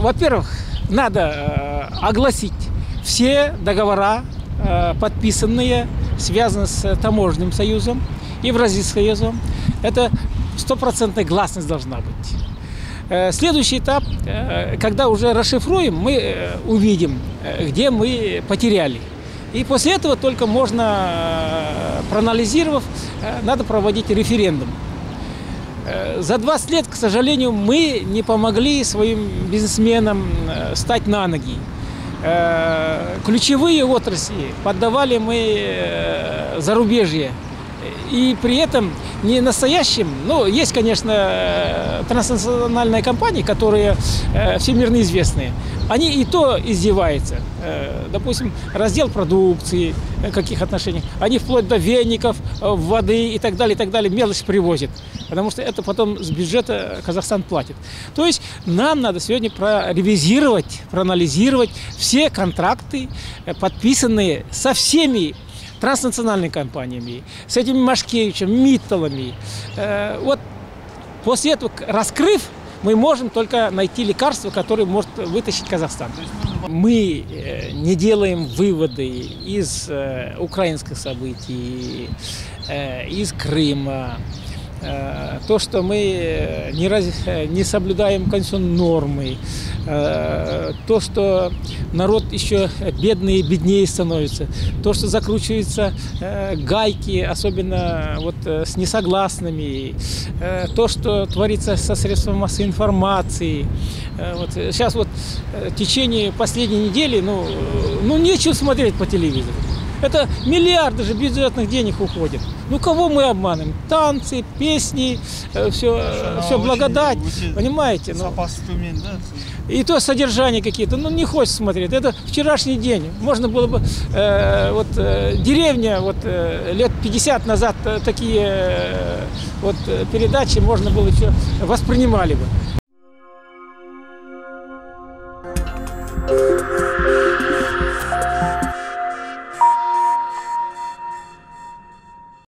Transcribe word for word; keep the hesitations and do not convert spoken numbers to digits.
во-первых, надо огласить все договора, подписанные, связанные с таможенным союзом, Евразийским союзом. Это стопроцентная гласность должна быть. Следующий этап, когда уже расшифруем, мы увидим, где мы потеряли. И после этого только можно, проанализировав, надо проводить референдум. За двадцать лет, к сожалению, мы не помогли своим бизнесменам стать на ноги. Ключевые отрасли поддавали мы зарубежье. И при этом не настоящим, ну, есть, конечно, транснациональные компании, которые э, всемирно известные. Они и то издеваются. Э, допустим, раздел продукции, э, каких отношениях. Они вплоть до веников, э, воды и так далее, и так далее, мелочь привозят. Потому что это потом с бюджета Казахстан платит. То есть нам надо сегодня проревизировать, проанализировать все контракты, э, подписанные со всеми транснациональными компаниями, с этими Машкевичем, Митталами. Э, вот после этого, раскрыв, мы можем только найти лекарство, которое может вытащить Казахстан. Мы э, не делаем выводы из э, украинских событий, э, из Крыма. Э, то, что мы не, раз, не соблюдаем конституционные нормы, э, то, что народ еще бедный и беднее становится, то, что закручиваются э, гайки, особенно вот, э, с несогласными, э, то, что творится со средствами массовой информации. Э, вот, сейчас вот э, в течение последней недели, ну, ну нечего смотреть по телевизору. Это миллиарды же бюджетных денег уходит. Ну кого мы обманываем? Танцы, песни, э, все, э, все благодать, понимаете? Ну, и то содержание какие-то, ну не хочется смотреть. Это вчерашний день. Можно было бы, э, вот э, деревня, вот э, лет пятьдесят назад э, такие э, вот э, передачи можно было еще воспринимали бы.